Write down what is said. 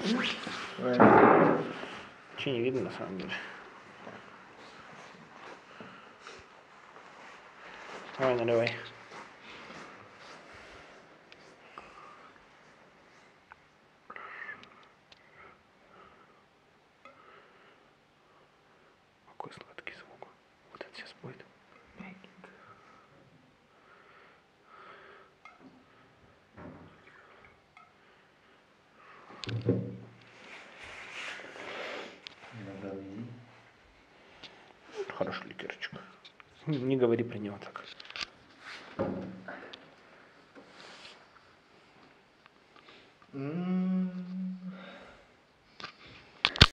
Че не видно на самом деле. Давай, наливай. Какой сладкий звук. Вот это сейчас будет. Хороший ликерчик. Не говори про него так.